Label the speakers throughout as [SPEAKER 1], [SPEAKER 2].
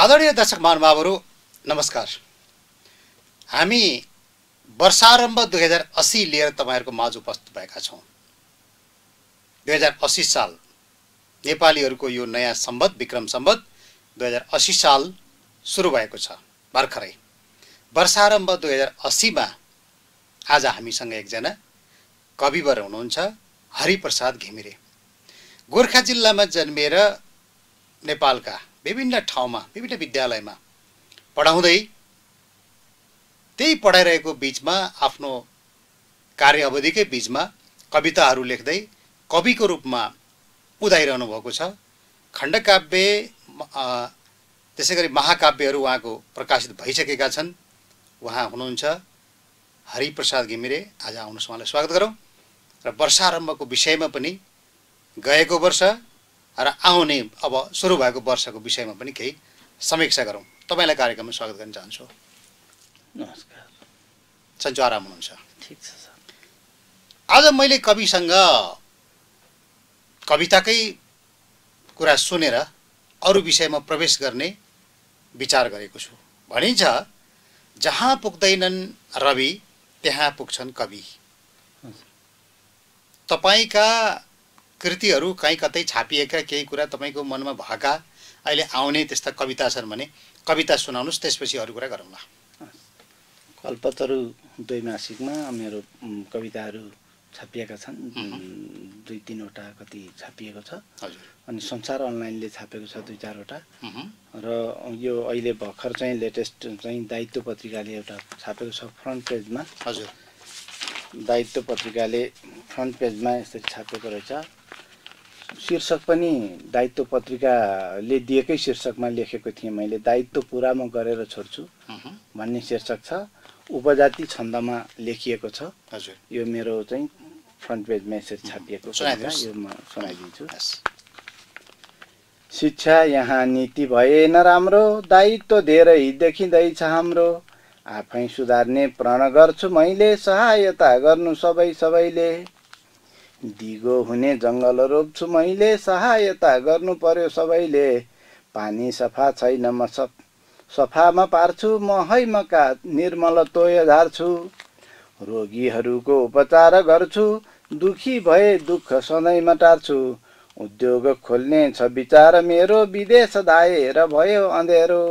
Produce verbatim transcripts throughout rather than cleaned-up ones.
[SPEAKER 1] आदरणीय दर्शक महानुभावहरू नमस्कार। हामी वर्षारम्भ दुई हजार अस्सी लिएर तपाईहरुको माझ उपस्थित भएका छौं। दुई हजार अस्सी साल नेपालीहरुको यो नयाँ सम्वत विक्रम सम्वत दुई हजार अस्सी साल सुरु भएको छ। भर्खरै वर्षारम्भ दुई हजार अस्सी मा आज हामीसँग एकजना कविवर हुनुहुन्छ, हरिप्रसाद घिमिरे। गोरखा जिल्लामा जन्मेर नेपालका विभिन्न ठाउँमा विभिन्न विद्यालयमा पढाउँदै त्यही पढाइरहेको बीचमा आफ्नो कार्य अवधिकै बीचमा कविताहरू लेख्दै कविको रूपमा उदाइरहनु भएको छ। खण्डकाव्य त्यसैगरी महाकाव्यहरू उहाँको प्रकाशित भइसकेका छन्। उहाँ हुनुहुन्छ हरिप्रसाद घिमिरे। आज आउनुहोस्, उहाँलाई स्वागत गरौँ र वर्षारम्भको विषयमा पनि गएको वर्ष र आउने अब सुरु भएको वर्षको विषयमा पनि केही समीक्षा गरौँ। तपाईलाई कार्यक्रममा स्वागत गर्न चाहन्छु।
[SPEAKER 2] नमस्कार।
[SPEAKER 1] सन्चो आराम हुनुहुन्छ?
[SPEAKER 2] ठीक छ सर।
[SPEAKER 1] आज मैले कविसँग कविताकै कुरा सुनेर अरु विषयमा प्रवेश गर्ने विचार गरेको छु। भनिन्छ जहाँ पुग्दैनन् रवि त्यहाँ पुग्छन् कवि। तपाईका कृतिहरू कहीँ कतै छापिएका केही कुरा तपाईको मनमा भएका अहिले आउने त्यस्ता कविता छन् भने कविता सुनाउनुस्, त्यसपछि अरु कुरा गरौँला।
[SPEAKER 2] कल्पतरु द्वैमासिकमा मेरो कविताहरू छापिएका छन्। दुई तीनवटा कति छापिएको छ।
[SPEAKER 1] हजुर।
[SPEAKER 2] अनि संसार अनलाइनले छापेको छ दुई चारवटा। र यो अहिले भर्खर चाहिँ लेटेस्ट चाहिँ दायित्व पत्रिकाले एउटा छापेको छ फ्रन्ट पेजमा।
[SPEAKER 1] हजुर।
[SPEAKER 2] दायित्व पत्रिकाले फ्रन्ट पेजमा यसरी छापेको रहेछ। शीर्षक पनि दायित्व पत्रिकाले दिएकै शीर्षकमा लेखेको थिएँ मैले, दायित्व पुरा म गरेर छोड्छु भन्ने शीर्षक छ। उपजाति छन्दमा लेखिएको छ।
[SPEAKER 1] हजुर। यो
[SPEAKER 2] मेरो चाहिँ फ्रन्ट पेजमा यसरी छापिएको छ। यो म सुनाइदिन्छु। शिक्षा यहाँ नीति भएन राम्रो, दायित्व धेरै देखिँदैछ हाम्रो। आफै सुधार्ने प्रण गर्छु मैले, सहायता गर्नु सबै सबैले। दिगो हुने जङ्गल रोप्छु मैले, सहायता गर्नु पर्यो सबैले। पानी सफा छैन म सब सफामा पार्छु, म हैमका निर्मल तोय झार्छु। रोगीहरूको उपचार गर्छु, दुखी भए दुःख सधैँ मटार्छु। उद्योग खोल्ने छ विचार मेरो, विदेश धाएर भयो अँधेरो।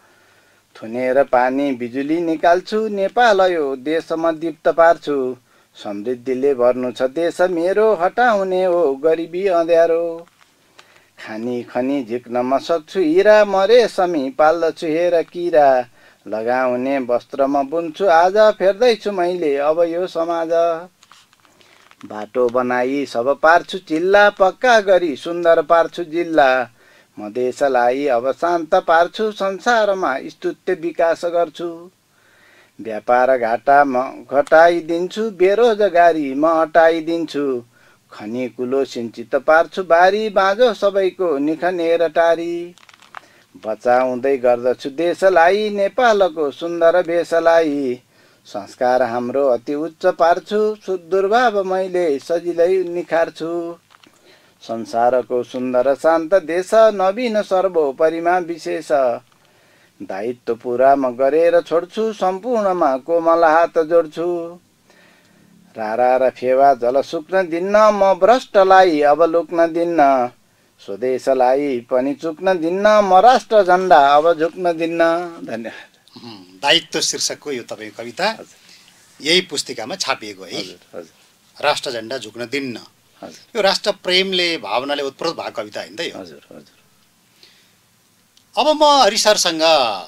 [SPEAKER 2] थुनेर पानी बिजुली निकाल्छु, नेपाल यो देशमा दीप्त पार्छु। समृद्धिले भर्नु छ देश मेरो, हटाउने हो गरिबी अँध्यारो। खानी खनी झिक्न म सक्छु हिरा, मरे समी पाल्दछु हेर किरा। लगाउने वस्त्र म बुन्छु आज, फेर्दैछु मैले अब यो समाज। बाटो बनाई सब पार्छु चिल्ला, पक्का गरी सुन्दर पार्छु जिल्ला। म देशलाई अब शान्त पार्छु, संसारमा स्तुत्य विकास गर्छु। व्यापार घाटा म घटाइदिन्छु, बेरोजगारी म हटाइदिन्छु। खनी कुलो सिंचित पार्छु बारी, बाँझो सबैको निखनेर टारी। बचाउँदै गर्दछु देशलाई, नेपालको सुन्दर भेषलाई। संस्कार हाम्रो अति उच्च पार्छु, दुर्भाव मैले सजिलै निखार्छु। संसारको सुन्दर शान्त देश, नवीन सर्वोपरिमा विशेष। दायित्व पुरा म गरेर छोड्छु, सम्पूर्णमा कोमल हात जोड्छु। रारा र फेवा जल सुक्न दिन्न, म भ्रष्टलाई अब लुक्न दिन्न। स्वदेशलाई पनि चुक्न दिन्न, म राष्ट्र झण्डा अब झुक्न दिन्न। धन्यवाद।
[SPEAKER 1] दायित्व शीर्षकको यो तपाईको कविता यही पुस्तिकामा छापिएको है?
[SPEAKER 2] हजुर हजुर।
[SPEAKER 1] राष्ट्र झण्डा झुक्न दिन्न।
[SPEAKER 2] हजुर।
[SPEAKER 1] यो राष्ट्र प्रेमले भावनाले उत्प्रोत भएको कविता हैन त यो?
[SPEAKER 2] हजुर हजुर।
[SPEAKER 1] अब म हरिसरसँग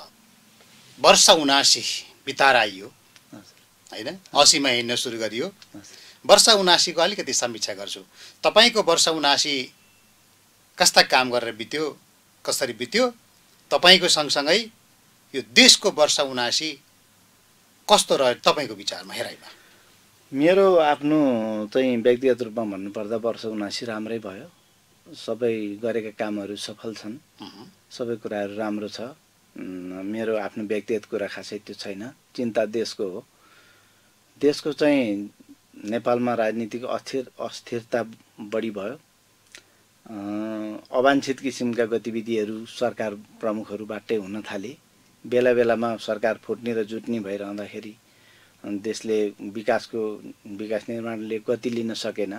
[SPEAKER 1] वर्ष उनासी बिताएर आइयो हैन, अस्सीमा हिँड्न सुरु गरियो। वर्ष उनासीको अलिकति समीक्षा गर्छु। तपाईको वर्ष उनासी कस्ता काम गरेर बित्यो, कसरी बित्यो? तपाईको सँगसँगै यो देशको वर्ष उनासी कस्तो रह्यो तपाईको विचारमा, हेराइमा?
[SPEAKER 2] मेरो आफ्नो चाहिँ व्यक्तिगत रूपमा भन्नुपर्दा वर्ष उनासी राम्रै भयो। सबै गरेका कामहरू सफल छन्, सबै कुराहरू राम्रो छ। मेरो आफ्नो व्यक्तिगत कुरा खासै त्यो छैन। चिन्ता देशको हो। देशको चाहिँ नेपालमा राजनीतिक अस्थिर अस्थिरता बढी भयो। अवाञ्छित किसिमका गतिविधिहरू सरकार प्रमुखहरूबाटै हुन थाले। बेला बेलामा सरकार फुट्ने र जुट्ने भइरहँदाखेरि देशले विकासको विकास निर्माणले गति लिन सकेन।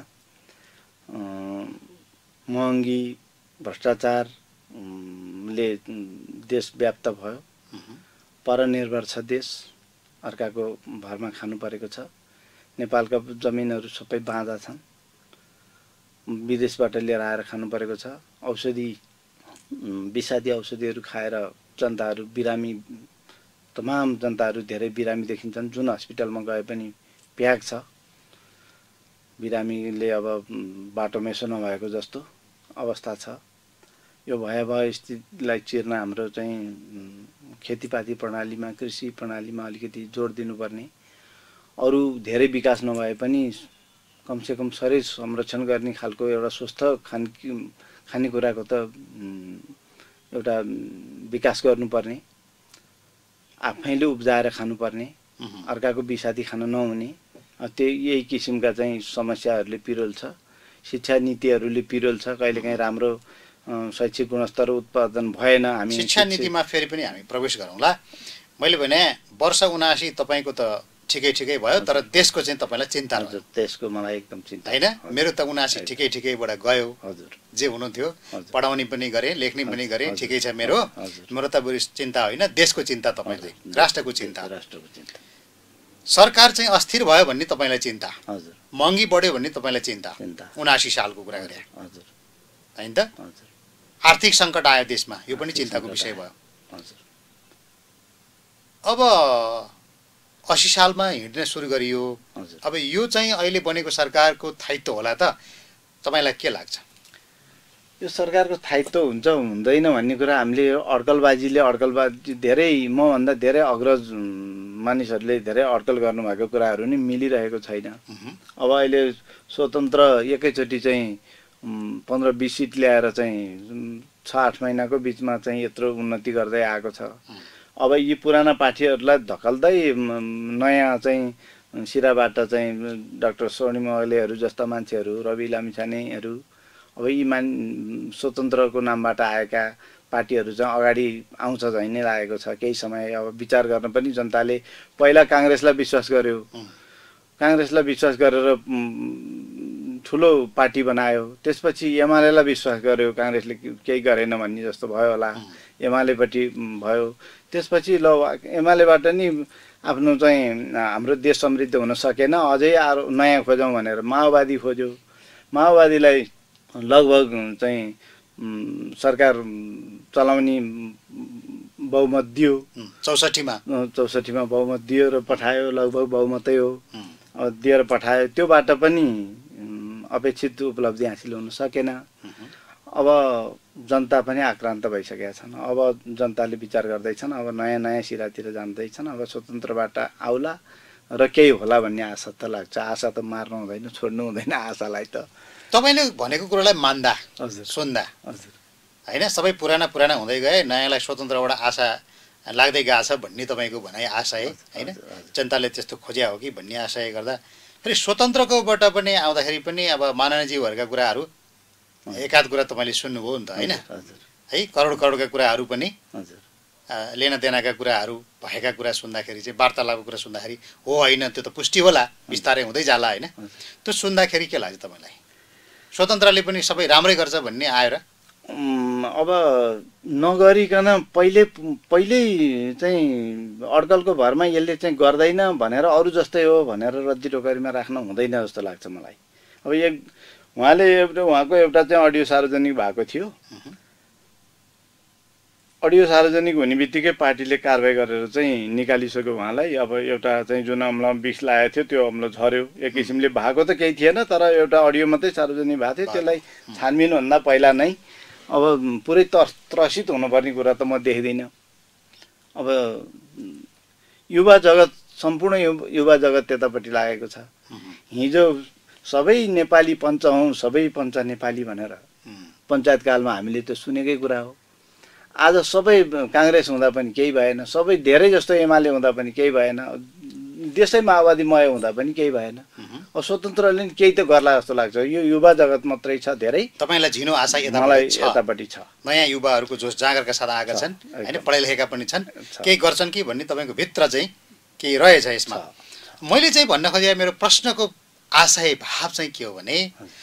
[SPEAKER 2] महँगी, भ्रष्टाचारले देश व्याप्त भयो। परनिर्भर छ देश, अर्काको भरमा खानु परेको छ। नेपालका जमिनहरू सबै बाँझा छन्, विदेशबाट लिएर आएर खानु परेको छ। औषधि विषादी औषधिहरू खाएर जनताहरू बिरामी, तमाम जनताहरू धेरै बिरामी देखिन्छन्। जुन हस्पिटलमा गए पनि प्याक छ। बिरामीले अब बाटो मेसो नभएको जस्तो अवस्था छ। यो भयावह स्थितिलाई चिर्न हाम्रो चाहिँ खेतीपाती प्रणालीमा, कृषि प्रणालीमा अलिकति जोड दिनुपर्ने। अरू धेरै विकास नभए पनि कमसेकम शरीर संरक्षण गर्ने खालको एउटा स्वस्थ खान खानेकुराको त एउटा विकास गर्नुपर्ने। आफैले उब्जाएर खानुपर्ने, अर्काको विषादी खान नहुने। त्यो यही किसिमका चाहिँ समस्याहरूले पिरोल छ। शिक्षा नीतिहरूले पिरोल छ। कहिलेकाहीँ राम्रो शैक्षिक गुणस्तर उत्पादन भएन। हामी
[SPEAKER 1] शिक्षा नीतिमा फेरि पनि हामी प्रवेश गरौँला। मैले भने वर्ष उनासी तपाईँको त ठिकै ठिकै भयो, तर देशको चाहिँ तपाईँलाई चिन्ता
[SPEAKER 2] हजुर। देशको मलाई एकदम चिन्ता
[SPEAKER 1] होइन। मेरो त उनासी ठिकै ठिकैबाट गयो।
[SPEAKER 2] हजुर।
[SPEAKER 1] जे हुनुहुन्थ्यो पढाउने पनि गरेँ, लेख्ने पनि गरेँ, ठिकै छ मेरो। मेरो त बरु चिन्ता होइन, देशको चिन्ता तपाईँलाई, राष्ट्रको चिन्ता।
[SPEAKER 2] राष्ट्रको चिन्ता।
[SPEAKER 1] सरकार चाहिँ अस्थिर भयो भन्ने तपाईँलाई चिन्ता।
[SPEAKER 2] हजुर।
[SPEAKER 1] महँगी बढ्यो भन्ने तपाईँलाई चिन्ता।
[SPEAKER 2] चिन्ता।
[SPEAKER 1] उनासी सालको कुरा गरे।
[SPEAKER 2] हजुर।
[SPEAKER 1] होइन त?
[SPEAKER 2] हजुर।
[SPEAKER 1] आर्थिक सङ्कट आयो देशमा, यो पनि चिन्ताको विषय भयो।
[SPEAKER 2] हजुर।
[SPEAKER 1] अब अस्सी सालमा हिँड्न सुरु गरियो। अब यो चाहिँ अहिले बनेको सरकारको दायित्व होला त, तपाईँलाई के लाग्छ?
[SPEAKER 2] यो सरकारको दायित्व हुन्छ हुँदैन भन्ने कुरा हामीले अड्कलबाजीले अड्कलबाजी धेरै मभन्दा धेरै अग्रज मानिसहरूले धेरै अड्कल गर्नुभएको कुराहरू नि मिलिरहेको छैन। अब अहिले स्वतन्त्र एकैचोटि चाहिँ पन्ध्र बिस सिट ल्याएर चाहिँ छ आठ महिनाको बिचमा चाहिँ यत्रो उन्नति गर्दै आएको छ। अब यी पुराना पार्टीहरूलाई धकल्दै नयाँ चाहिँ सिराबाट चाहिँ डाक्टर स्वर्णिम ओलेहरू जस्ता मान्छेहरू, रवि लामिछानेहरू, अब यी मान स्वतन्त्रको नामबाट आएका पार्टीहरू चाहिँ अगाडि आउँछ झैँ नै लागेको छ। केही समय अब विचार गर्न पनि जनताले पहिला काङ्ग्रेसलाई विश्वास गर्यो, काङ्ग्रेसलाई विश्वास गरेर ठुलो पार्टी बनायो। त्यसपछि एमालेलाई विश्वास गर्यो, काङ्ग्रेसले केही गरेन भन्ने जस्तो भयो होला, एमालेपट्टि भयो। त्यसपछि ल एमालेबाट नि आफ्नो चाहिँ हाम्रो देश समृद्ध हुन सकेन, अझै अरू नयाँ खोजौँ भनेर माओवादी खोज्यो। माओवादीलाई लगभग चाहिँ सरकार चलाउने बहुमत दियो।
[SPEAKER 1] चौसठीमा
[SPEAKER 2] चौसठीमा बहुमत दियो र पठायो, लगभग बहुमतै हो। दिएर पठायो, त्योबाट पनि अपेक्षित उपलब्धि हासिल हुन सकेन। अब जनता पनि आक्रान्त भइसकेका छन्। अब जनताले विचार गर्दैछन्, अब नयाँ नयाँ सिरातिर जाँदैछन्। अब स्वतन्त्रबाट आउला र केही होला भन्ने आशा त लाग्छ। आशा त मार्नु हुँदैन, छोड्नु हुँदैन आशालाई त।
[SPEAKER 1] तपाईँले भनेको कुरालाई मान्दा,
[SPEAKER 2] हजुर,
[SPEAKER 1] सुन्दा
[SPEAKER 2] हजुर,
[SPEAKER 1] होइन, सबै पुराना पुराना हुँदै गए, नयाँलाई स्वतन्त्रबाट आशा लाग्दै गएछ भन्ने तपाईँको भनाइ आशय होइन। जनताले त्यस्तो खोज्या हो कि भन्ने आशय गर्दा फेरि स्वतन्त्रकोबाट पनि आउँदाखेरि पनि अब माननीयज्यूहरूका कुराहरू एकाध कुरा तपाईँले सुन्नुभयो नि त होइन है। करोड करोडका कुराहरू पनि लेनादेनाका कुराहरू भएका कुरा सुन्दाखेरि चाहिँ, वार्तालापको कुरा सुन्दाखेरि हो होइन त्यो त पुष्टि होला, बिस्तारै हुँदै जाला होइन। त्यो सुन्दाखेरि के लाग्छ तपाईँलाई? स्वतन्त्रले पनि सबै राम्रै गर्छ भन्ने आयो र?
[SPEAKER 2] अब नगरिकन पहिले पहिल्यै चाहिँ अड्कलको भरमा यसले चाहिँ गर्दैन भनेर अरू जस्तै हो भनेर रद्दी टोकरीमा राख्न हुँदैन जस्तो लाग्छ मलाई। अब एक उहाँले एउटा उहाँको एउटा चाहिँ अडियो सार्वजनिक भएको थियो। अडियो सार्वजनिक हुने बित्तिकै पार्टीले कारवाही गरेर चाहिँ निकालिसक्यो उहाँलाई। अब एउटा चाहिँ जुन अम्ल विष लागेको थियो त्यो अम्ल झऱ्यो। एक किसिमले भएको त केही थिएन, तर एउटा अडियो मात्रै सार्वजनिक भएको थियो। त्यसलाई छानबिनभन्दा पहिला नै अब पुरै त्रसित हुनुपर्ने कुरा त म देख्दिनँ। अब युवा जगत, सम्पूर्ण युवा जगत त्यतापट्टि लागेको छ। हिजो सबै नेपाली पञ्च हौँ, सबै पञ्च नेपाली भनेर पञ्चायतकालमा हामीले त सुनेकै कुरा हो। आज सबै काङ्ग्रेस हुँदा पनि केही भएन, सबै धेरै जस्तो एमाले हुँदा पनि केही भएन। देशै माओवादीमय हुँदा पनि केही भएन। अब स्वतन्त्रले नि केही त गर्ला जस्तो लाग्छ। यो युवा जगत मात्रै छ धेरै।
[SPEAKER 1] तपाईँलाई झिनो आशा
[SPEAKER 2] मलाई यतापट्टि छ।
[SPEAKER 1] नयाँ युवाहरूको जोस जागरका साथ आएका छन् होइन, पढाइ लेखेका पनि छन्, केही गर्छन् कि भन्ने तपाईँको भित्र चाहिँ केही रहेछ यसमा। मैले चाहिँ भन्न खोजेँ मेरो प्रश्नको आशय भाव चाहिँ के हो भने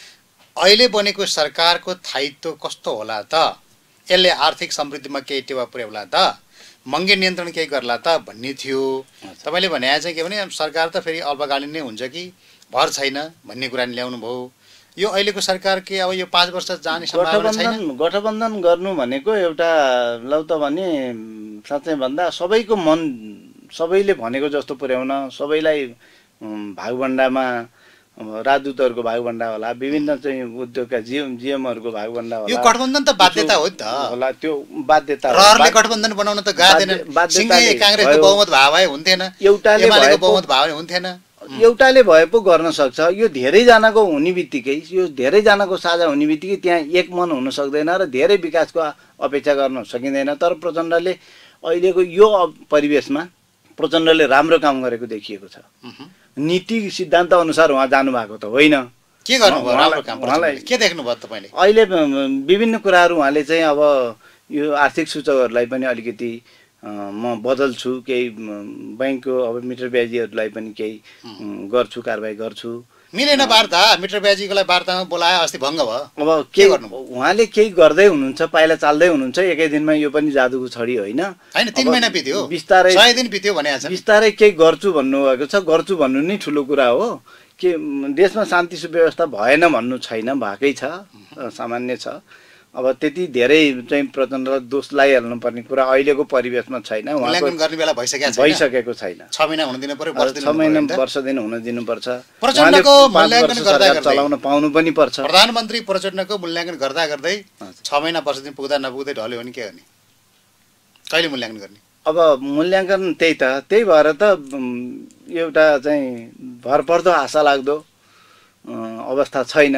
[SPEAKER 1] अहिले बनेको सरकारको स्थायित्व कस्तो होला त, यसले आर्थिक समृद्धिमा केही टेवा पुर्याउला त, महँगी नियन्त्रण केही गर्ला त भन्ने थियो। तपाईँले भने चाहिँ के भने सरकार त फेरि अल्पकालीन नै हुन्छ कि भर छैन भन्ने कुरा नि ल्याउनु भयो। यो अहिलेको सरकार के अब यो पाँच वर्ष जाने सम्भावना छैन?
[SPEAKER 2] गठबन्धन गर्नु भनेको एउटा लौ त भने साँच्चै भन्दा सबैको मन सबैले भनेको जस्तो पुर्याउन, सबैलाई भागभण्डामा राजदूतहरूको भागभण्डा होला, विभिन्न चाहिँ उद्योगका जिएम जिएमहरूको भागभण्डा होला।
[SPEAKER 1] यो गठबन्धन त बाध्यता हो नि त
[SPEAKER 2] होला, त्यो बाध्यता
[SPEAKER 1] रहरले गठबन्धन बनाउन त गाँदैन। सिंहले कांग्रेसको बहुमत भाव भए हुन्थेन,
[SPEAKER 2] एउटाले
[SPEAKER 1] एमालेको बहुमत भाव भए हुन्थेन।
[SPEAKER 2] एउटाले भए पो गर्न सक्छ। यो धेरैजनाको हुने बित्तिकै, यो धेरैजनाको साझा हुने बित्तिकै त्यहाँ एक मन हुन सक्दैन र धेरै विकासको अपेक्षा गर्न सकिँदैन। तर प्रचण्डले अहिलेको यो परिवेशमा प्रचण्डले राम्रो काम गरेको देखिएको छ। नीति सिद्धान्त अनुसार उहाँ जानुभएको त होइन।
[SPEAKER 1] के गर्नुभयो राम्रो काम? उहाँलाई के देख्नुभयो तपाईँले?
[SPEAKER 2] अहिले विभिन्न कुराहरू उहाँले चाहिँ अब यो आर्थिक सूचकहरूलाई पनि अलिकति म बदल्छु, केही ब्याङ्कको अब मिटर ब्याजीहरूलाई पनि केही गर्छु, कारबाही गर्छु।
[SPEAKER 1] मिलेन वार्ता, मिटर ब्याजीकोलाई वार्तामा बोलाए अस्ति भङ्ग भयो।
[SPEAKER 2] अब के गर्नु? उहाँले केही गर्दै हुनुहुन्छ, पाइला चाल्दै हुनुहुन्छ। एकै दिनमा यो पनि जादुको छडी होइन।
[SPEAKER 1] होइन, तीन महिना बित्यो,
[SPEAKER 2] बिस्तारै
[SPEAKER 1] सय दिन बित्यो भने
[SPEAKER 2] बिस्तारै केही गर्छु भन्नुभएको छ। गर्छु भन्नु नै ठुलो कुरा हो। के देशमा शान्ति सुव्यवस्था भएन भन्नु छैन, भएकै छ, सामान्य छ। अब त्यति धेरै चाहिँ प्रचण्डलाई दोष लगाइहाल्नु पर्ने कुरा अहिलेको परिवेशमा छैन।
[SPEAKER 1] मूल्याङ्कन गर्ने बेला भइसकेको छैन,
[SPEAKER 2] भइसकेको छैन।
[SPEAKER 1] छ महिना हुन दिनु पर्यो,
[SPEAKER 2] छ महिना वर्ष दिन हुन दिनुपर्छ।
[SPEAKER 1] प्रचण्डको मूल्याङ्कन गर्दा गर्दै
[SPEAKER 2] चलाउन पाउनु पनि पर्छ।
[SPEAKER 1] प्रधानमन्त्री प्रचण्डको मूल्याङ्कन गर्दा गर्दै छ महिना वर्ष दिन पुग्दा नपुग्दै ढल्यो भने के गर्ने? कहिले मूल्याङ्कन गर्ने?
[SPEAKER 2] अब मूल्याङ्कन त्यही त त्यही भएर त एउटा चाहिँ भरपर्दो आशा लाग्दो अवस्था छैन।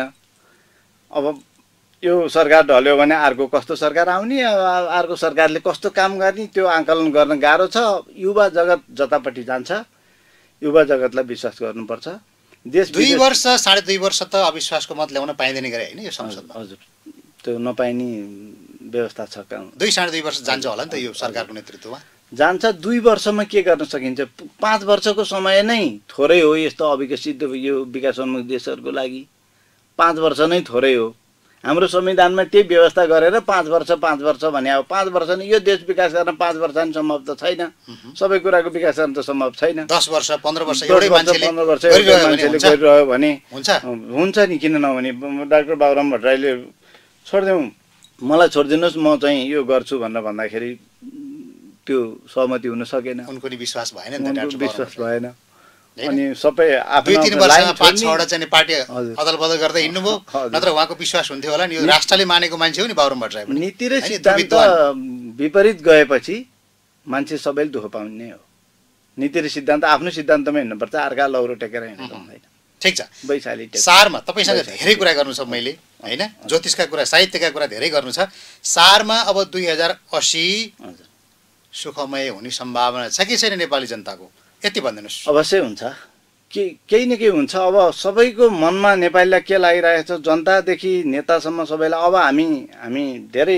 [SPEAKER 2] अब यो सरकार ढल्यो भने अर्को कस्तो सरकार आउने, अर्को सरकारले कस्तो काम गर्ने, त्यो आकलन गर्न गाह्रो छ। युवा जगत जतापट्टि जान्छ, युवा जगतलाई विश्वास गर्नुपर्छ। देश
[SPEAKER 1] दुई वर्ष साढे दुई वर्ष त अविश्वासको मत ल्याउन पाइँदैन गरे होइन यो संसदमा?
[SPEAKER 2] हजुर, त्यो नपाइने व्यवस्था छ।
[SPEAKER 1] दुई साढे दुई वर्ष जान्छ होला नि त यो सरकारको नेतृत्वमा?
[SPEAKER 2] जान्छ। दुई वर्षमा के गर्न सकिन्छ? पाँच वर्षको समय नै थोरै हो यस्तो अविकसित यो विकासोन्मुख देशहरूको लागि। पाँच वर्ष नै थोरै हो। हाम्रो संविधानमा त्यही व्यवस्था गरेर पाँच वर्ष पाँच वर्ष भने अब पाँच वर्ष नै यो देश विकास गर्न पाँच वर्ष नि सम्भव त छैन। सबै कुराको विकास गर्न त सम्भव छैन।
[SPEAKER 1] दस वर्ष पन्ध्र वर्ष एउटै मान्छेले
[SPEAKER 2] पन्ध्र वर्ष एउटै मान्छेले गरिरह्यो भने
[SPEAKER 1] हुन्छ
[SPEAKER 2] हुन्छ नि, किन नहुने? डाक्टर बाबुराम भट्टराईले छोडिदेऊ, मलाई छोडिदिनुहोस्, म चाहिँ यो गर्छु भनेर भन्दाखेरि त्यो सहमति हुन सकेन।
[SPEAKER 1] उनको नि विश्वास भएन नि त, डाक्टर
[SPEAKER 2] विश्वास भएन। अनि सबै
[SPEAKER 1] दुई तिन वर्षमा पाँच छवटा चाहिँ पार्टी अदल बदल गर्दै हिँड्नुभयो, नत्र उहाँको विश्वास हुन्थ्यो होला नि। यो राष्ट्रले मानेको मान्छे हो नि बाबुराम भट्टराई पनि।
[SPEAKER 2] नीति र सिद्धान्त विपरीत गएपछि मान्छे सबैले दुःख पाउने हो। नीति र सिद्धान्त आफ्नो सिद्धान्तमा हिँड्नुपर्छ, अर्का लौरो टेकेर हिँड्नु हुँदैन।
[SPEAKER 1] ठिक छ।
[SPEAKER 2] वैशाली
[SPEAKER 1] सारमा तपाईँसँग धेरै कुरा गर्नु छ मैले होइन, ज्योतिषका कुरा, साहित्यका कुरा धेरै गर्नु छ। सारमा अब दुई हजार असी सुखमय हुने सम्भावना छ कि छैन नेपाली जनताको? यति भनिदिनुहोस्।
[SPEAKER 2] अवश्य हुन्छ, के केही न केही हुन्छ। अब सबैको मनमा नेपालीलाई के लागिरहेको छ, जनतादेखि नेतासम्म सबैलाई अब हामी हामी धेरै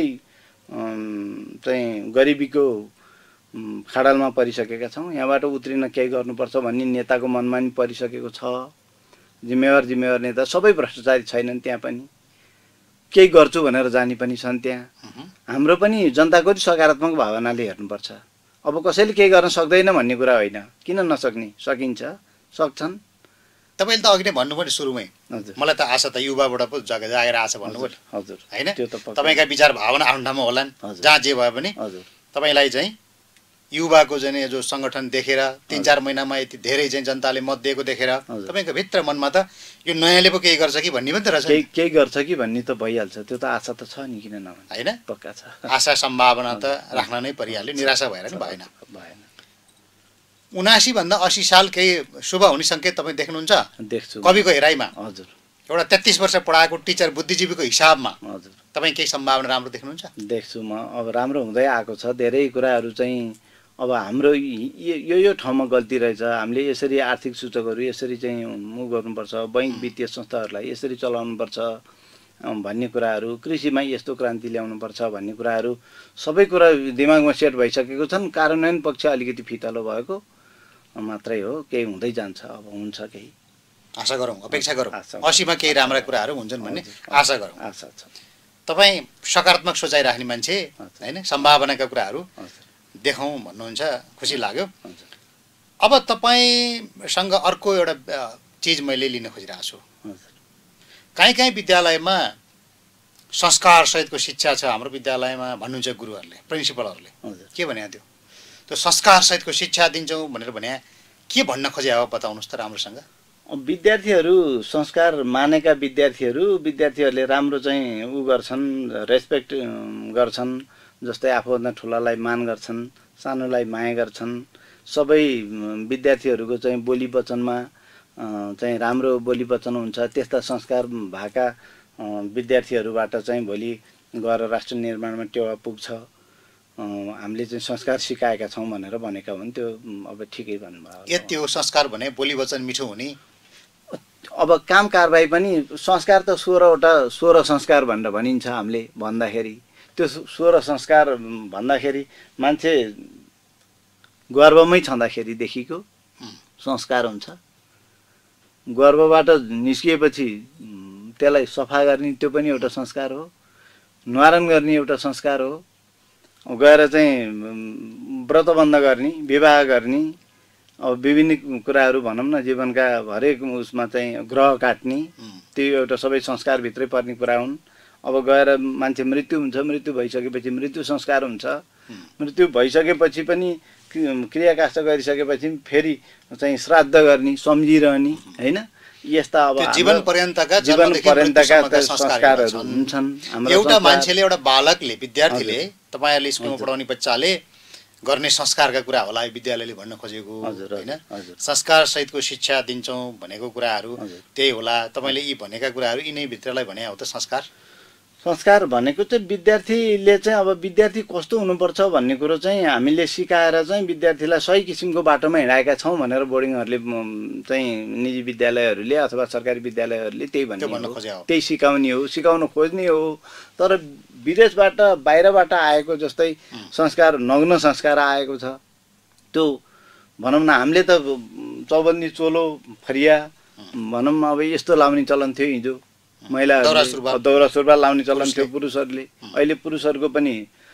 [SPEAKER 2] चाहिँ गरिबीको खाडलमा परिसकेका छौँ। यहाँबाट उत्रिन केही गर्नुपर्छ भन्ने नेताको मनमा नि परिसकेको छ। जिम्मेवार जिम्मेवार नेता सबै भ्रष्टाचारी छैनन्, त्यहाँ पनि केही गर्छु भनेर जाने पनि छन्। त्यहाँ हाम्रो पनि जनताको सकारात्मक भावनाले हेर्नुपर्छ। अब कसैले केही गर्न सक्दैन भन्ने कुरा होइन, किन नसक्ने? सकिन्छ, सक्छन्।
[SPEAKER 1] तपाईँले त अघि नै भन्नुभयो नि सुरुमै, मलाई त आशा त युवाबाट पो जग जागेर आछ भन्नुभयो
[SPEAKER 2] हजुर
[SPEAKER 1] होइन? तपाईँका विचार भावना आफ्नो ठाउँमा होलान्, जहाँ जे भए पनि तपाईँलाई चाहिँ युवाको चाहिँ जो सङ्गठन देखेर तिन चार महिनामा यति धेरै चाहिँ जनताले मत दिएको देखेर तपाईँको भित्र मनमा त यो नयाँले पो केही गर्छ कि भन्ने पनि त रहेछ।
[SPEAKER 2] केही केही गर्छ कि भन्ने त भइहाल्छ, त्यो त आशा त छ नि, किन नभने?
[SPEAKER 1] होइन,
[SPEAKER 2] पक्का छ।
[SPEAKER 1] आशा सम्भावना त राख्न नै परिहाल्यो, निराशा भएर नि भएन।
[SPEAKER 2] भएन।
[SPEAKER 1] उनासी भन्दा असी साल केही शुभ हुने सङ्केत तपाईँ देख्नुहुन्छ?
[SPEAKER 2] देख्छु।
[SPEAKER 1] कविको हेराइमा
[SPEAKER 2] हजुर,
[SPEAKER 1] एउटा तेत्तिस वर्ष पढाएको टिचर बुद्धिजीवीको हिसाबमा
[SPEAKER 2] हजुर
[SPEAKER 1] तपाईँ केही सम्भावना राम्रो देख्नुहुन्छ?
[SPEAKER 2] देख्छु म। अब राम्रो हुँदै आएको छ, धेरै कुराहरू चाहिँ अब हाम्रो यो यो ठाउँमा गल्ती रहेछ, हामीले यसरी आर्थिक सूचकहरू यसरी चाहिँ मुभ गर्नुपर्छ, बैङ्क वित्तीय संस्थाहरूलाई यसरी चलाउनुपर्छ भन्ने कुराहरू, कृषिमा यस्तो क्रान्ति ल्याउनुपर्छ भन्ने कुराहरू सबै कुरा दिमागमा सेट भइसकेको छन्। कार्यान्वयन पक्ष अलिकति फितलो भएको मात्रै हो, केही हुँदै जान्छ, अब हुन्छ केही।
[SPEAKER 1] आशा गरौँ, अपेक्षा गरौँ असीमा केही राम्रा कुराहरू हुन्छन् भन्ने आशा गरौँ।
[SPEAKER 2] आशा छ।
[SPEAKER 1] तपाईँ सकारात्मक सोचाइ राख्ने मान्छे होइन, सम्भावनाका कुराहरू देखाउँ भन्नुहुन्छ, खुसी लाग्यो। अब तपाईँसँग अर्को एउटा चिज मैले लिन खोजिरहेको छु। काहीँ काहीँ विद्यालयमा संस्कारसहितको शिक्षा छ हाम्रो विद्यालयमा भन्नुहुन्छ गुरुहरूले, प्रिन्सिपलहरूले। के भने त्यो त्यो संस्कारसहितको शिक्षा दिन्छौँ भनेर भने के भन्न खोजे हो बताउनुहोस् त राम्रोसँग।
[SPEAKER 2] विद्यार्थीहरू संस्कार मानेका विद्यार्थीहरू विद्यार्थीहरूले राम्रो चाहिँ उ गर्छन्, रेस्पेक्ट गर्छन्, जस्तै आफूभन्दा ठुलालाई मान गर्छन्, सानोलाई माया गर्छन्। सबै विद्यार्थीहरूको चाहिँ बोली वचनमा चाहिँ राम्रो बोली वचन हुन्छ। त्यस्ता संस्कार भएका विद्यार्थीहरूबाट चाहिँ भोलि गएर राष्ट्र निर्माणमा टेवा पुग्छ। हामीले चाहिँ संस्कार सिकाएका छौँ भनेर भनेका हुन्, त्यो अब ठिकै भन्नुभयो।
[SPEAKER 1] यति हो संस्कार भने बोली वचन मिठो हुने।
[SPEAKER 2] अब काम कारबाही पनि संस्कार त सोह्रवटा सोह्र संस्कार भनेर भनिन्छ हामीले भन्दाखेरि, त्यो सोह्र संस्कार भन्दाखेरि मान्छे गर्भमै छँदाखेरिदेखिको संस्कार हुन्छ। गर्भबाट निस्किएपछि त्यसलाई सफा गर्ने त्यो पनि एउटा संस्कार हो, न्वारन गर्ने एउटा संस्कार हो, गएर चाहिँ व्रतबन्ध गर्ने, विवाह गर्ने, अब विभिन्न कुराहरू भनौँ न जीवनका हरेक उसमा चाहिँ ग्रह काट्ने, त्यो एउटा सबै संस्कारभित्रै पर्ने कुरा हुन्। अब गएर मान्छे मृत्यु हुन्छ, मृत्यु भइसकेपछि मृत्यु संस्कार हुन्छ। मृत्यु भइसकेपछि पनि क्रियाकाष्ठ गरिसकेपछि फेरि चाहिँ श्राद्ध गर्ने, सम्झिरहने होइन, यस्ता अब
[SPEAKER 1] जीवन पर्यन्तका
[SPEAKER 2] जीवन पर्यन्तका संस्कारहरू हुन्छन्।
[SPEAKER 1] एउटा मान्छेले, एउटा बालकले, विद्यार्थीले, तपाईँहरूले स्कुलमा पढाउने बच्चाले गर्ने संस्कारका कुरा होला विद्यालयले भन्न खोजेको होइन। संस्कार सहितको शिक्षा दिन्छौँ भनेको कुराहरू त्यही होला। तपाईँले यी भनेका कुराहरू यिनै भित्रलाई भने हो त संस्कार।
[SPEAKER 2] संस्कार भनेको चाहिँ विद्यार्थीले चाहिँ अब विद्यार्थी कस्तो हुनुपर्छ भन्ने कुरो चाहिँ हामीले सिकाएर चाहिँ विद्यार्थीलाई सही किसिमको बाटोमा हिँडाएका छौँ भनेर बोर्डिङहरूले चाहिँ निजी विद्यालयहरूले अथवा सरकारी विद्यालयहरूले त्यही भन्ने हो, त्यही सिकाउने हो, सिकाउन खोज्ने हो। तर विदेशबाट बाहिरबाट आएको जस्तै संस्कार, नग्न संस्कार आएको छ। त्यो भनौँ न, हामीले त चौबन्दी चोलो फरिया भनौँ अब यस्तो लाउने चलन थियो हिजो, महिलाहरूले दौरा सुरुवाल लाउने चलन थियो पुरुषहरूले। अहिले पुरुषहरूको पनि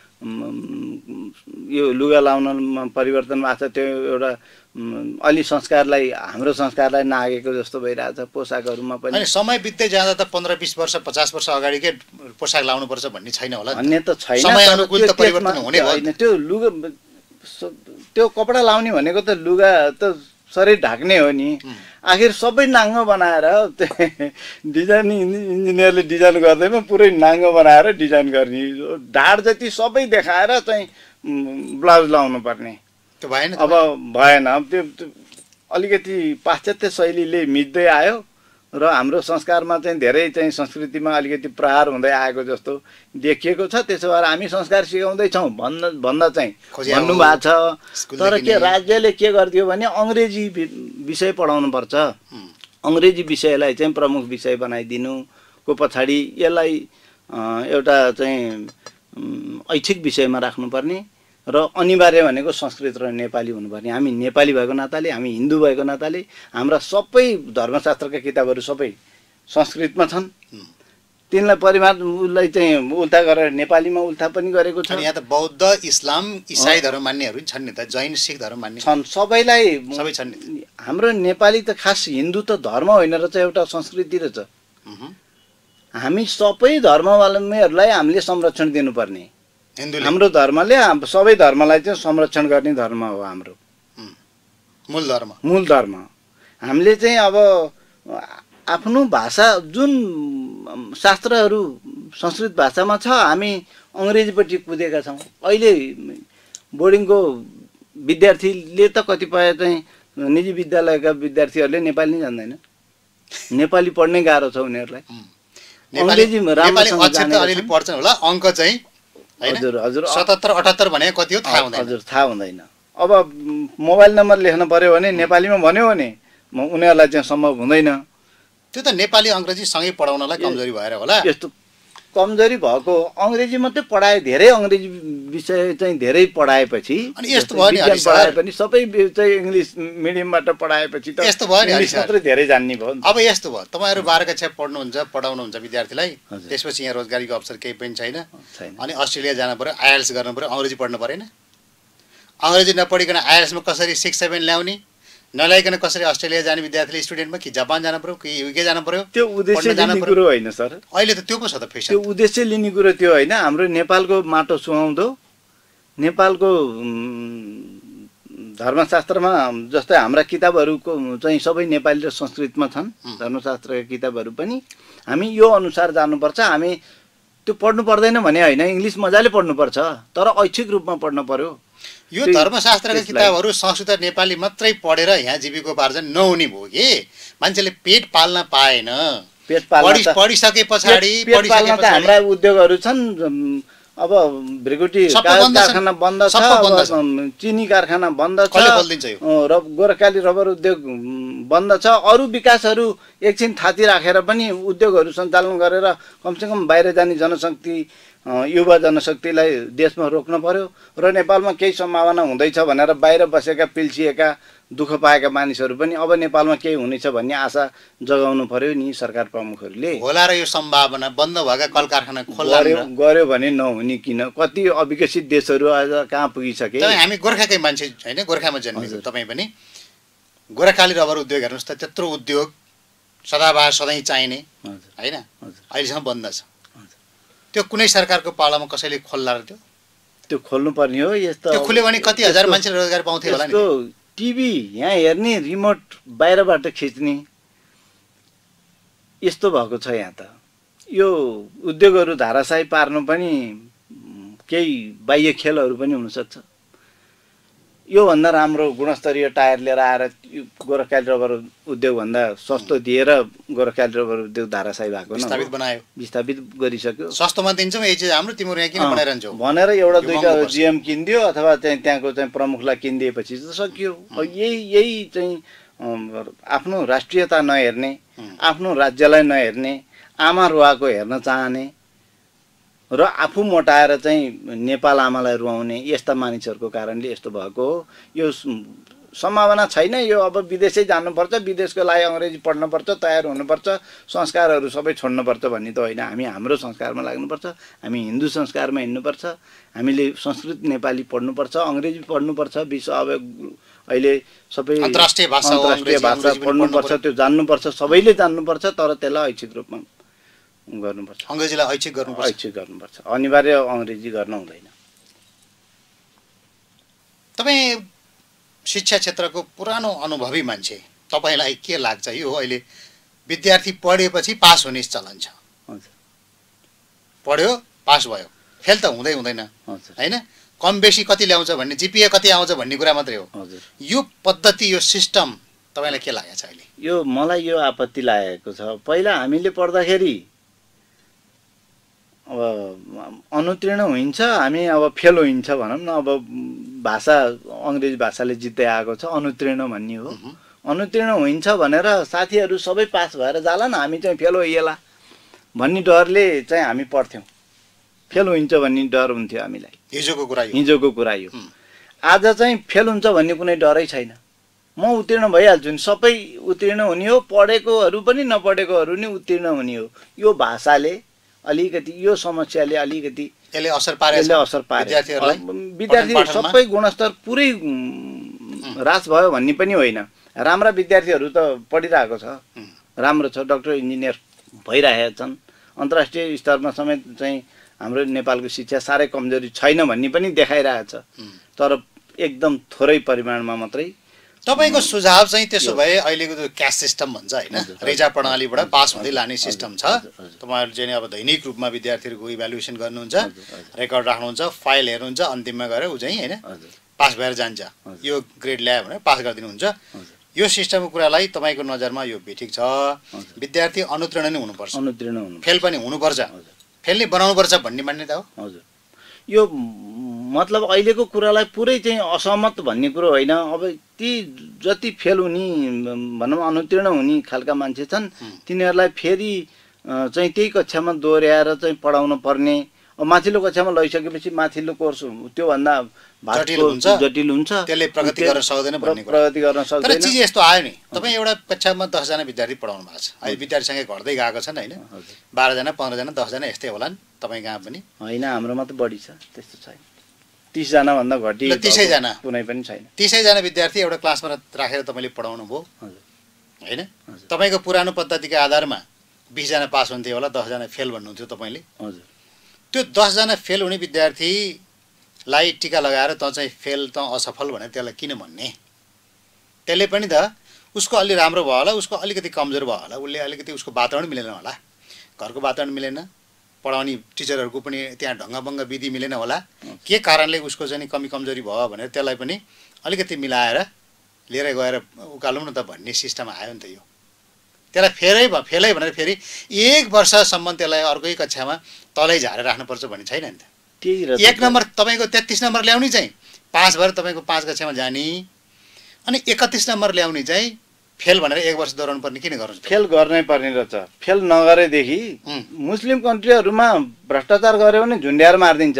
[SPEAKER 2] यो लुगा लाउनमा परिवर्तन भएको छ। त्यो एउटा अलि संस्कारलाई, हाम्रो संस्कारलाई नागेको जस्तो भइरहेछ पोसाकहरूमा पनि।
[SPEAKER 1] अनि समय बित्दै जाँदा त पन्ध्र बिस वर्ष पचास वर्ष अगाडिकै पोसाक लाउनुपर्छ भन्ने छैन होला,
[SPEAKER 2] भन्ने त छैन।
[SPEAKER 1] समय अनुकूल त परिवर्तन हुने
[SPEAKER 2] होइन। त्यो लुगा, त्यो कपडा लाउने भनेको त लुगा त शरीर ढाक्ने हो नि। आखिर सबै नाङ्गो बनाएर डिजाइन इन्जिनियरले डिजाइन गर्दैमा पुरै नाङ्गो बनाएर डिजाइन गर्ने, ढाड जति सबै देखाएर चाहिँ ब्लाउज लाउनु पर्ने,
[SPEAKER 1] त्यो भएन।
[SPEAKER 2] अब भएन। त्यो अलिकति पाश्चात्य शैलीले मिच्दै आयो र हाम्रो संस्कारमा चाहिँ धेरै चाहिँ संस्कृतिमा अलिकति प्रहार हुँदै आएको जस्तो देखिएको छ। त्यसो भएर हामी संस्कार सिकाउँदैछौँ भन्न भन्दा चाहिँ भन्नुभएको छ। तर के राज्यले के गरिदियो भने अङ्ग्रेजी विषय पढाउनुपर्छ, अङ्ग्रेजी विषयलाई चाहिँ प्रमुख विषय बनाइदिनुको पछाडि यसलाई एउटा चाहिँ ऐच्छिक विषयमा राख्नुपर्ने र अनिवार्य भनेको संस्कृत र नेपाली हुनुपर्ने। हामी नेपाली भएको नाताले, हामी हिन्दू भएको नाताले हाम्रा सबै धर्मशास्त्रका किताबहरू सबै संस्कृतमा छन्। तिनलाई परिमाण उसलाई चाहिँ उल्था गरेर नेपालीमा उल्था पनि गरेको छ।
[SPEAKER 1] यहाँ त बौद्ध, इस्लाम, इसाई धर्म मान्नेहरू छन् नि त, जैन, सिख धर्म मान्ने
[SPEAKER 2] छन्, सबैलाई
[SPEAKER 1] सबै छन् नि।
[SPEAKER 2] हाम्रो नेपाली त खास हिन्दू त धर्म होइन रहेछ, एउटा संस्कृति रहेछ। हामी सबै धर्मावलम्बीहरूलाई हामीले संरक्षण दिनुपर्ने। हाम्रो धर्मले सबै धर्मलाई चाहिँ संरक्षण गर्ने धर्म हो हाम्रो
[SPEAKER 1] मूल धर्म।
[SPEAKER 2] मूल धर्म हामीले चाहिँ अब आफ्नो भाषा जुन शास्त्रहरू संस्कृत भाषामा छ, हामी अङ्ग्रेजीपट्टि कुदेका छौँ। अहिले बोर्डिङको विद्यार्थीले त कतिपय चाहिँ निजी विद्यालयका विद्यार्थीहरूले नेपाली नै जान्दैन, नेपाली पढ्नै गाह्रो छ उनीहरूलाई। अङ्ग्रेजी राम्रोसँग
[SPEAKER 1] अलिअलि पढ्छन् होला, अङ्क चाहिँ
[SPEAKER 2] हजुर हजुर
[SPEAKER 1] सतहत्तर अठहत्तर भने कति हो थाहा हुँदैन।
[SPEAKER 2] हजुर थाहा हुँदैन। अब मोबाइल नम्बर लेख्न पर्यो भने नेपालीमा भन्यो भने उनीहरूलाई चाहिँ सम्भव हुँदैन।
[SPEAKER 1] त्यो त नेपाली अङ्ग्रेजी सँगै पढाउनलाई कमजोरी भएर होला।
[SPEAKER 2] यस्तो कमजोरी भएको अङ्ग्रेजी मात्रै पढाए, धेरै अङ्ग्रेजी विषय चाहिँ धेरै पढाएपछि
[SPEAKER 1] अनि यस्तो भयो नि हरि सर,
[SPEAKER 2] पढाए पनि सबै चाहिँ इङ्ग्लिस मिडियमबाट पढाएपछि त
[SPEAKER 1] यस्तो भयो नि हरि
[SPEAKER 2] इङ्ग्लिस
[SPEAKER 1] सर,
[SPEAKER 2] मात्रै धेरै जान्ने भयो।
[SPEAKER 1] अब यस्तो भयो तपाईँहरू बाह्र कक्षा पढ्नुहुन्छ पढाउनुहुन्छ विद्यार्थीलाई, त्यसपछि यहाँ रोजगारीको अवसर केही पनि छैन, अनि अस्ट्रेलिया जानु पर्यो, आइएल्स गर्नु पर्यो, अङ्ग्रेजी पढ्नु परेन? अङ्ग्रेजी नपढिकन आइएल्समा कसरी सिक्स सेभेन ल्याउने, नल्याइकन कसरी अस्ट्रेलिया जाने विद्यार्थीले स्टुडेन्टमा कि जापान जानु पर्यो कि युके जानु पर्यो?
[SPEAKER 2] त्यो उद्देश्य लिने कुरो होइन सर,
[SPEAKER 1] अहिले त त्यो पो छ त फेसन।
[SPEAKER 2] त्यो उद्देश्य लिने कुरो त्यो होइन। हाम्रो नेपालको माटो सुहाउँदो, नेपालको धर्मशास्त्रमा जस्तै हाम्रा किताबहरूको चाहिँ सबै नेपाली र संस्कृतमा छन्, धर्मशास्त्रका किताबहरू पनि हामी यो अनुसार जानुपर्छ। हामी त्यो पढ्नु पर्दैन भने होइन, इङ्ग्लिस मजाले पढ्नुपर्छ, तर ऐच्छिक रूपमा पढ्नु पर्यो।
[SPEAKER 1] यो धर्मशास्त्रका किताबहरू संस्कृत र नेपाली मात्रै पढेर यहाँ जीविकोपार्जन नहुने भयो कि मान्छेले पेट पाल्न पाएन।
[SPEAKER 2] पेट पाल्न
[SPEAKER 1] पढिसके पछाडि
[SPEAKER 2] पेट पाल्न त हाम्रा उद्योगहरू छन्। अब भ्रिकुटी कारखाना बन्द छ, चिनी कारखाना बन्द छ, र गोर्खाली रबर उद्योग बन्द छ। अरू विकासहरू एकछिन थाती राखेर पनि उद्योगहरू सञ्चालन गरेर कमसेकम बाहिर जाने जनशक्ति, युवा जनशक्तिलाई देशमा रोक्न पर्यो। र नेपालमा केही सम्भावना हुँदैछ भनेर बाहिर बसेका पिल्सिएका दुःख पाएका मानिसहरू पनि अब नेपालमा केही हुनेछ भन्ने आशा जगाउनु पर्यो नि सरकार प्रमुखहरूले।
[SPEAKER 1] होला र यो सम्भावना बन्द भएका कल कारखाना खोल्ला
[SPEAKER 2] गर्यो भने नहुने किन? कति अविकसित देशहरू आज कहाँ पुगिसके।
[SPEAKER 1] हामी गोर्खाकै मान्छे होइन, गोर्खामा जन्मेको तपाईँ पनि। गोर्खाली रबर उद्योग हेर्नुहोस् त, त्यत्रो उद्योग सदाबहार सधैँ चाहिने होइन, अहिलेसम्म बन्द छ। त्यो कुनै सरकारको पालामा कसैले खोल्ला र त्यो
[SPEAKER 2] त्यो खोल्नुपर्ने हो। यस्तो
[SPEAKER 1] त्यो खुल्यो भने कति हजार मान्छेले रोजगार पाउँथे होला नि।
[SPEAKER 2] टिभी यहाँ हेर्ने, रिमोट बाहिरबाट खिच्ने, यस्तो भएको छ यहाँ त। यो उद्योगहरू धाराशाही पार्नु पनि केही बाह्य खेलहरू पनि हुनसक्छ। योभन्दा राम्रो गुणस्तरीय टायर लिएर आएर गोर्खाली रबर उद्योगभन्दा सस्तो दिएर गोर्खाली रबर उद्योग धाराशाही भएको
[SPEAKER 1] विस्थापित बनायो,
[SPEAKER 2] विस्थापित गरिसक्यो।
[SPEAKER 1] सस्तोमा दिन्छौँ यही चिज हाम्रो, तिम्रो यहाँ किन बनाइरहन्छौ
[SPEAKER 2] भनेर एउटा दुईटा जिएम किनिदियो अथवा चाहिँ त्यहाँको चाहिँ प्रमुखलाई किनिदिएपछि त सकियो। यही यही चाहिँ आफ्नो राष्ट्रियता नहेर्ने, आफ्नो राज्यलाई नहेर्ने, आमा रुवाको हेर्न चाहने र आफू मोटाएर चाहिँ नेपाल आमालाई रुवाउने यस्ता मानिसहरूको कारणले यस्तो भएको हो। यो सम्भावना छैन। यो अब विदेशै जानुपर्छ, विदेशको लागि अङ्ग्रेजी पढ्नुपर्छ, तयार हुनुपर्छ, संस्कारहरू सबै छोड्नुपर्छ भन्ने त होइन। हामी हाम्रो संस्कारमा लाग्नुपर्छ, हामी हिन्दू संस्कारमा हिँड्नुपर्छ, हामीले संस्कृत नेपाली पढ्नुपर्छ, अङ्ग्रेजी पढ्नुपर्छ। विश्व अब अहिले सबै
[SPEAKER 1] अन्तर्राष्ट्रिय भाषा
[SPEAKER 2] भाषा पढ्नुपर्छ, त्यो जान्नुपर्छ, सबैले जान्नुपर्छ, तर त्यसलाई ऐच्छिक रूपमा गर्नुपर्छ।
[SPEAKER 1] अङ्ग्रेजीलाई ऐच्छिक गर्नुपर्छ,
[SPEAKER 2] ऐच्छिक गर्नुपर्छ, अनिवार्य अङ्ग्रेजी गर्न हुँदैन।
[SPEAKER 1] तपाईँ शिक्षा क्षेत्रको पुरानो अनुभवी मान्छे, तपाईँलाई के लाग्छ यो अहिले विद्यार्थी पढेपछि पास हुने चलन छ? पढ्यो पास भयो, फेल त हुँदै हुँदैन होइन, कम बेसी कति ल्याउँछ भन्ने, जिपिए कति आउँछ भन्ने कुरा मात्रै हो। यो पद्धति, यो सिस्टम तपाईँलाई के लागेको छ अहिले?
[SPEAKER 2] यो मलाई यो आपत्ति लागेको छ। पहिला हामीले पढ्दाखेरि अब अनुत्तीर्ण हुन्छ, हामी अब फेल होइन्छ भनौँ न। अब भाषा अङ्ग्रेजी भाषाले जित्दै आएको छ, अनुत्तीर्ण भन्ने हो। अनुत्तीर्ण हुन्छ भनेर साथीहरू सबै पास भएर जाला न, हामी चाहिँ फेल होइएला भन्ने डरले चाहिँ हामी पढ्थ्यौँ। फेल हुन्छ भन्ने डर हुन्थ्यो हामीलाई।
[SPEAKER 1] हिजोको कुरा यो,
[SPEAKER 2] हिजोको कुरा यो। आज चाहिँ फेल हुन्छ भन्ने कुनै डरै छैन। म उत्तीर्ण भइहाल्छु नि, सबै उत्तीर्ण हुने हो, पढेकोहरू पनि नपढेकोहरू नि उत्तीर्ण हुने हो। यो भाषाले अलिकति, यो समस्याले अलिकति
[SPEAKER 1] यसले असर पारे,
[SPEAKER 2] यसले असर पारे
[SPEAKER 1] विद्यार्थीहरूलाई।
[SPEAKER 2] विद्यार्थी सबै गुणस्तर पुरै ह्रास भयो भन्ने पनि होइन। राम्रा विद्यार्थीहरू त पढिरहेको छ, राम्रो छ, डक्टर इन्जिनियर भइरहेका छन्। अन्तर्राष्ट्रिय स्तरमा समेत चाहिँ हाम्रो नेपालको शिक्षा साह्रै कमजोरी छैन भन्ने पनि देखाइरहेछ, तर एकदम थोरै परिमाणमा मात्रै।
[SPEAKER 1] तपाईँको सुझाव चाहिँ त्यसो भए अहिलेको जो क्यास सिस्टम भन्छ होइन, रेजा प्रणालीबाट पास हुँदै लाने सिस्टम छ। तपाईँहरू चाहिँ अब दैनिक रूपमा विद्यार्थीहरूको इभ्यालुएसन गर्नुहुन्छ, रेकर्ड राख्नुहुन्छ, फाइल हेर्नुहुन्छ, अन्तिममा गएर ऊ चाहिँ होइन पास भएर जान्छ, यो ग्रेड ल्यायो भने पास गरिदिनुहुन्छ। यो सिस्टमको कुरालाई तपाईँको नजरमा यो बेठिक छ? विद्यार्थी अनुत्तीर्ण नै हुनुपर्छ,
[SPEAKER 2] अनुत्तीर्ण हुनु,
[SPEAKER 1] फेल पनि हुनुपर्छ, फेल नै बनाउनुपर्छ भन्ने मान्यता हो?
[SPEAKER 2] हजुर, यो मतलब अहिलेको कुरालाई पुरै चाहिँ असहमत भन्ने कुरो होइन। अब ती जति फेल हुने भनौँ अनुत्तीर्ण हुने खालका मान्छे छन् तिनीहरूलाई फेरि चाहिँ त्यही कक्षामा दोहोऱ्याएर चाहिँ पढाउन पर्ने। अब माथिल्लो कक्षामा लैसकेपछि माथिल्लो कोर्स त्योभन्दा
[SPEAKER 1] जटिल हुन्छ
[SPEAKER 2] जटिल हुन्छ
[SPEAKER 1] त्यसले प्रगति गर्न सक्दैन भन्ने कुरा।
[SPEAKER 2] प्रगति गर्न सक्दैन।
[SPEAKER 1] तर चिज यस्तो आयो नि, तपाईँ एउटा कक्षामा दसजना विद्यार्थी पढाउनु भएको छ, अहिले विद्यार्थीसँगै घट्दै गएको छन् होइन, बाह्रजना पन्ध्रजना दसजना यस्तै होलान् तपाईँ कहाँ पनि
[SPEAKER 2] होइन। हाम्रोमा त बढी छ, त्यस्तो छैन। तिसजना भन्दा घटी
[SPEAKER 1] तिसैजना
[SPEAKER 2] कुनै पनि छैन।
[SPEAKER 1] तिसैजना विद्यार्थी एउटा क्लासमा राखेर तपाईँले पढाउनु भयो होइन। तपाईँको पुरानो पद्धतिको आधारमा बिसजना पास हुन्थ्यो होला, दसजना फेल भन्नुहुन्थ्यो तपाईँले।
[SPEAKER 2] हजुर।
[SPEAKER 1] त्यो दसजना फेल हुने विद्यार्थीलाई टिका लगाएर त चाहिँ फेल त असफल भनेर त्यसलाई किन भन्ने? त्यसले पनि त उसको अलि राम्रो भयो होला, उसको अलिकति कमजोर भयो होला, उसले अलिकति उसको वातावरण मिलेन होला, घरको वातावरण मिलेन, पढाउने टिचरहरूको पनि त्यहाँ ढङ्गभङ्ग विधि मिलेन होला, के कारणले उसको चाहिँ कमी कमजोरी भयो भनेर त्यसलाई पनि अलिकति मिलाएर लिएर गएर उकालौँ न त भन्ने सिस्टम आयो नि त। यो त्यसलाई फेरै भयो फेलै भनेर फेरि एक वर्षसम्म त्यसलाई अर्कै कक्षामा तलै झारेर राख्नुपर्छ भन्ने छैन नि त। एक नम्बर तपाईँको तेत्तिस नम्बर ल्याउने चाहिँ पास भएर तपाईँको पाँच कक्षामा जाने, अनि एकतिस नम्बर ल्याउने चाहिँ फेल भनेर एक वर्ष दोहोऱ्याउनु पर्ने किन गर्नु?
[SPEAKER 2] फेल गर्नै पर्ने रहेछ। फेल नगरेदेखि मुस्लिम कन्ट्रीहरूमा भ्रष्टाचार गऱ्यो भने झुन्ड्याएर मारिदिन्छ।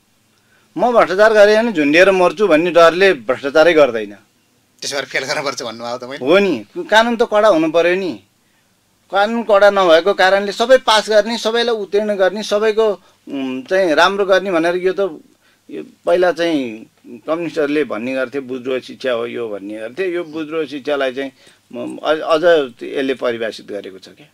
[SPEAKER 2] म भ्रष्टाचार गरेँ भने झुन्डिएर मर्छु भन्ने डरले भ्रष्टाचारै गर्दैन।
[SPEAKER 1] त्यसो भएर फेल गर्नुपर्छ भन्नुभयो तपाईँले?
[SPEAKER 2] हो नि, कानुन त कडा हुनु पर्यो नि। कानुन कडा नभएको कारणले सबै पास गर्ने, सबैलाई उत्तीर्ण गर्ने, सबैको चाहिँ राम्रो गर्ने भनेर यो त यो पहिला चाहिँ कम्युनिस्टहरूले भन्ने गर्थे बुद्रोह शिक्षा हो यो भन्ने गर्थे। यो बुद्रोह शिक्षालाई चाहिँ अझ यसले परिभाषित गरेको छ क्या।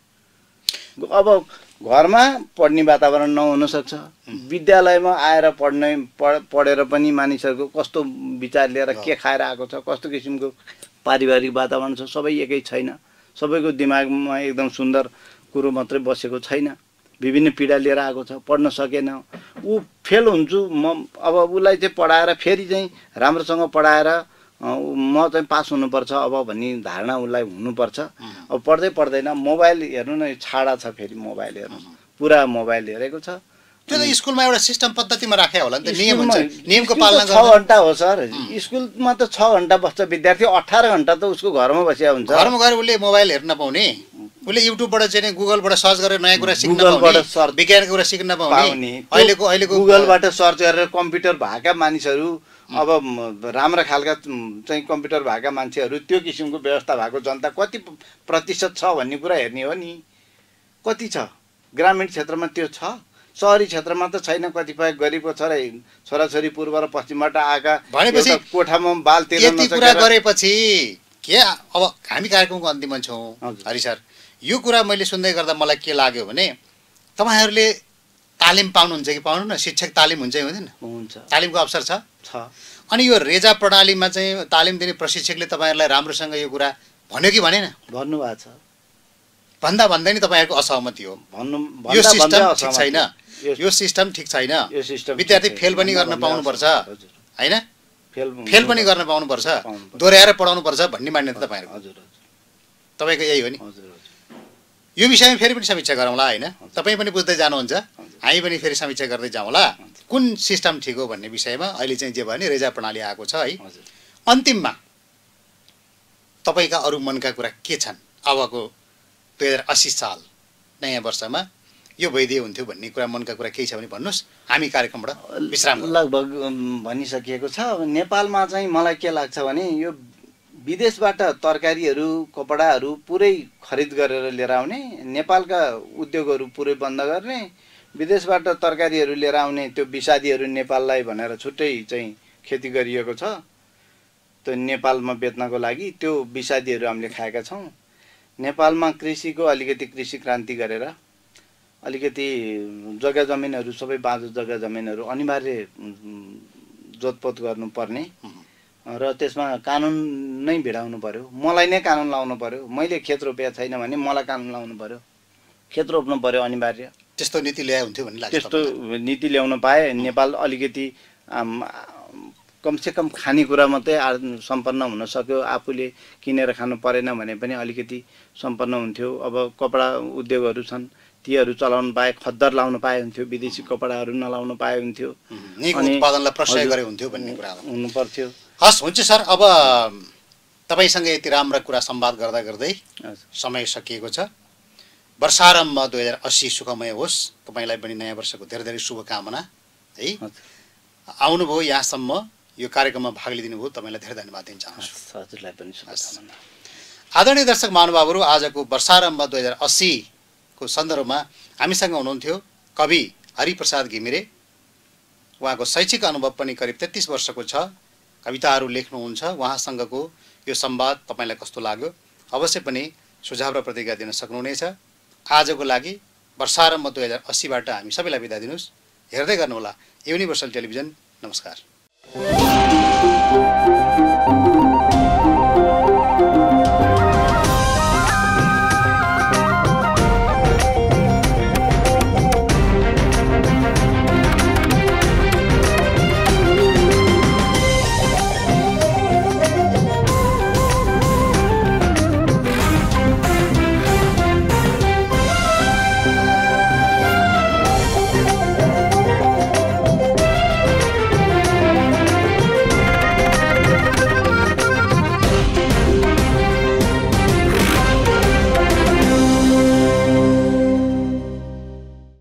[SPEAKER 2] अब घरमा पढ्ने वातावरण नहुन सक्छ, विद्यालयमा आएर पढ्ने पढेर पनि मानिसहरूको कस्तो विचार लिएर के खाएर आएको छ, कस्तो किसिमको पारिवारिक वातावरण छ, सबै एकै छैन। सबैको दिमागमा एकदम सुन्दर कुरो मात्रै बसेको छैन, विभिन्न पीडा लिएर आएको छ, पढ्न सकेन, ऊ फेल हुन्छु म। अब उसलाई चाहिँ पढाएर फेरि चाहिँ राम्रोसँग पढाएर म चाहिँ पास हुनुपर्छ अब भन्ने धारणा उसलाई हुनुपर्छ। अब पढ्दै पढ्दैन, मोबाइल हेर्नु न, छाडा छ फेरि मोबाइल हेर्नु, पुरा मोबाइल हेरेको छ।
[SPEAKER 1] त्यो त स्कुलमा एउटा सिस्टम पद्धतिमा राखे होला नि त, नियम हुन्छ, नियमको पालना
[SPEAKER 2] छ घन्टा हो सर। स्कुलमा त छ घन्टा बस्छ विद्यार्थी, अठार घन्टा त उसको घरमा बसिया हुन्छ।
[SPEAKER 1] घरमा गएर उसले मोबाइल हेर्न पाउने, उसले युट्युबबाट चाहिँ गुगलबाट सर्च गरेर नयाँ कुरा सिक्न पाउने, विज्ञानको कुरा सिक्न पाउने। अहिलेको अहिलेको
[SPEAKER 2] गुगलबाट सर्च गरेर कम्प्युटर भएका मानिसहरू, अब राम्रा खालका चाहिँ कम्प्युटर भएका मान्छेहरू, त्यो किसिमको व्यवस्था भएको जनता कति प्रतिशत छ भन्ने कुरा हेर्ने हो नि। कति छ ग्रामीण क्षेत्रमा त्यो छ, सहरी क्षेत्रमा त छैन। कतिपय गरिबको छोरा छोराछोरी पूर्व र पश्चिमबाट आएका
[SPEAKER 1] भनेपछि
[SPEAKER 2] कोठामा बाल तेल
[SPEAKER 1] यति कुरा गरेपछि के अब हामी कार्यक्रमको अन्तिममा छौँ हरि सर। यो कुरा मैले सुन्दै गर्दा मलाई के लाग्यो भने तपाईँहरूले तालिम पाउनुहुन्छ कि पाउनु न? शिक्षक तालिम हुन्छ कि हुँदैन?
[SPEAKER 2] हुन्छ,
[SPEAKER 1] तालिमको अवसर छ
[SPEAKER 2] छ।
[SPEAKER 1] अनि यो रेजा प्रणालीमा चाहिँ तालिम दिने प्रशिक्षकले तपाईँहरूलाई राम्रोसँग यो कुरा भन्यो कि भनेन?
[SPEAKER 2] भन्नुभएको छ।
[SPEAKER 1] भन्दा भन्दै नि तपाईँहरूको असहमति हो,
[SPEAKER 2] भन्नु
[SPEAKER 1] यो सिस्टम ठिक छैन, यो सिस्टम ठिक छैन,
[SPEAKER 2] यो सिस्टम
[SPEAKER 1] विद्यार्थी फेल पनि गर्न पाउनुपर्छ होइन,
[SPEAKER 2] फेल
[SPEAKER 1] फेल पनि गर्न पाउनुपर्छ, दोहोऱ्याएर पढाउनुपर्छ भन्ने मान्यता तपाईँहरूको?
[SPEAKER 2] हजुर,
[SPEAKER 1] तपाईँको यही हो नि?
[SPEAKER 2] हजुर।
[SPEAKER 1] यो विषयमा फेरि पनि समीक्षा गरौँला होइन? तपाईँ पनि बुझ्दै जानुहुन्छ, हामी पनि फेरि समीक्षा गर्दै जाउँला कुन सिस्टम ठिक हो भन्ने विषयमा। अहिले चाहिँ जे भयो नि रेजा प्रणाली आएको छ है। अन्तिममा तपाईँका अरू मनका कुरा के छन्? अबको दुई हजार अस्सी साल नयाँ वर्षमा यो भइदिए हुन्थ्यो भन्ने कुरा, मनका कुरा केही छ भने भन्नुहोस्, हामी कार्यक्रमबाट विश्राम।
[SPEAKER 2] लगभग भनिसकिएको छ। नेपालमा चाहिँ मलाई के लाग्छ भने यो विदेशबाट तरकारीहरू कपडाहरू पुरै खरिद गरेर लिएर आउने, नेपालका उद्योगहरू पुरै बन्द गर्ने, विदेशबाट तरकारीहरू लिएर आउने, त्यो विषादीहरू नेपाललाई भनेर छुट्टै चाहिँ खेती गरिएको छ त्यो नेपालमा बेच्नको लागि। त्यो विषादीहरू हामीले खाएका छौँ। नेपालमा कृषिको अलिकति कृषि क्रान्ति गरेर अलिकति जग्गा जमिनहरू सबै बाँझो जग्गा जमिनहरू अनिवार्य जोतपोत गर्नुपर्ने र त्यसमा कानुन नै भिडाउनु पर्यो। मलाई नै कानुन लाउनु पर्यो। मैले खेत रोपेको छैन भने मलाई कानुन लाउनु पर्यो, खेत रोप्नु पर्यो अनिवार्य।
[SPEAKER 1] त्यस्तो नीति ल्याए हुन्थ्यो भन्ने लाग्छ?
[SPEAKER 2] त्यस्तो नीति ल्याउन पाए नेपाल अलिकति कमसेकम खानेकुरा मात्रै आ सम्पन्न हुन सक्यो, आफूले किनेर खानु परेन भने पनि अलिकति सम्पन्न हुन्थ्यो। अब कपडा उद्योगहरू छन्, तीहरू चलाउनु पाए, खद्दर लाउनु पाए हुन्थ्यो, विदेशी कपडाहरू नलाउनु पाए हुन्थ्यो,
[SPEAKER 1] अनि उत्पादनलाई प्रोत्साहित गरे हुन्थ्यो भन्ने कुरा
[SPEAKER 2] हुनु पर्थ्यो।
[SPEAKER 1] हस्, हुन्छ सर। अब तपाईँसँग यति राम्रा कुरा संवाद गर्दा गर्दै समय सकिएको छ। वर्षारम्भ दुई हजार अस्सी सुखमय होस्। तपाईँलाई पनि नयाँ वर्षको धेरै धेरै शुभकामना है। आउनुभयो यहाँसम्म, यो कार्यक्रममा भाग लिदिनु भयो, तपाईँलाई धेरै धन्यवाद दिन चाहन्छु।
[SPEAKER 2] हजुरलाई पनि शुभकामना।
[SPEAKER 1] आदरणीय दर्शक महानुभावहरू, आजको वर्षारम्भ दुई हजार अस्सीको सन्दर्भमा हामीसँग हुनुहुन्थ्यो कवि हरिप्रसाद घिमिरे। उहाँको शैक्षिक अनुभव पनि करिब तेत्तिस वर्षको छ, कविताहरू लेख्नुहुन्छ। उहाँसँगको यो संवाद तपाईँलाई कस्तो लाग्यो अवश्य पनि सुझाव र प्रतिक्रिया दिन सक्नुहुनेछ। आजको लागि वर्षारम्भ दुई हजार अस्सीबाट हामी सबैलाई बिदा दिनुहोस्। हेर्दै गर्नुहोला युनिभर्सल टेलिभिजन। नमस्कार।